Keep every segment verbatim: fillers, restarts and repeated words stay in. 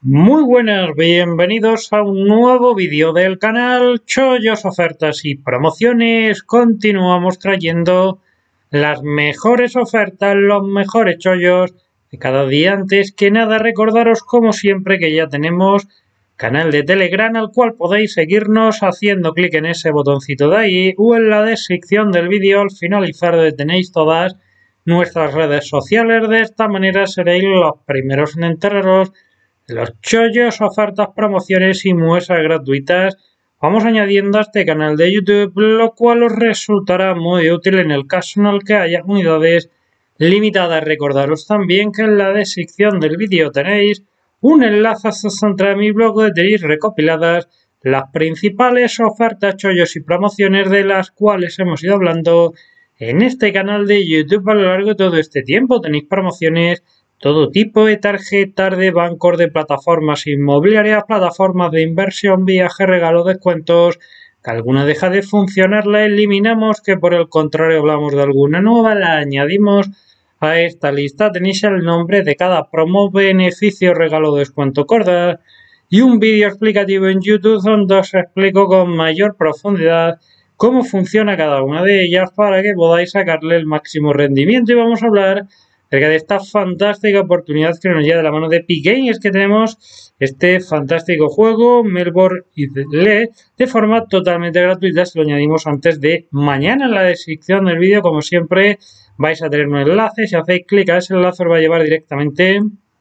Muy buenas, bienvenidos a un nuevo vídeo del canal Chollos, Ofertas y Promociones. Continuamos trayendo las mejores ofertas, los mejores chollos de cada día. Antes que nada, recordaros como siempre que ya tenemos canal de Telegram al cual podéis seguirnos haciendo clic en ese botoncito de ahí o en la descripción del vídeo al finalizar donde tenéis todas nuestras redes sociales. De esta manera seréis los primeros en enteraros de los chollos, ofertas, promociones y muestras gratuitas. Vamos añadiendo a este canal de YouTube, lo cual os resultará muy útil en el caso en el que haya unidades limitadas. Recordaros también que en la descripción del vídeo tenéis un enlace a mi blog donde tenéis recopiladas las principales ofertas, chollos y promociones de las cuales hemos ido hablando en este canal de YouTube a lo largo de todo este tiempo. Tenéis promociones todo tipo de tarjetas de bancos, de plataformas inmobiliarias, plataformas de inversión, viajes, regalos, descuentos. Que alguna deja de funcionar, la eliminamos, que por el contrario hablamos de alguna nueva, la añadimos a esta lista. Tenéis el nombre de cada promo, beneficio, regalo, descuento, corda y un vídeo explicativo en YouTube donde os explico con mayor profundidad cómo funciona cada una de ellas para que podáis sacarle el máximo rendimiento. Y vamos a hablar acerca de esta fantástica oportunidad que nos llega de la mano de Epic Games. Es que tenemos este fantástico juego, Melbourne Idle, de forma totalmente gratuita. Se lo añadimos antes de mañana. En la descripción del vídeo, como siempre, vais a tener un enlace. Si hacéis clic a ese enlace, os va a llevar directamente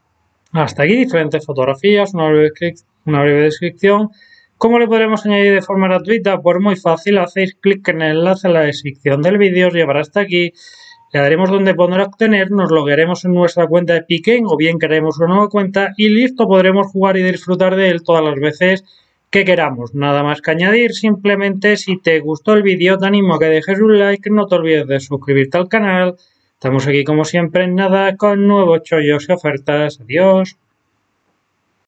hasta aquí. Diferentes fotografías, una breve, una breve descripción. ¿Cómo le podremos añadir de forma gratuita? Pues muy fácil, hacéis clic en el enlace en la descripción del vídeo, os llevará hasta aquí. Le daremos donde pondrá obtener, nos loguearemos en nuestra cuenta de Epic Games o bien crearemos una nueva cuenta y listo, podremos jugar y disfrutar de él todas las veces que queramos. Nada más que añadir, simplemente si te gustó el vídeo te animo a que dejes un like, no te olvides de suscribirte al canal. Estamos aquí como siempre en nada con nuevos chollos y ofertas. Adiós.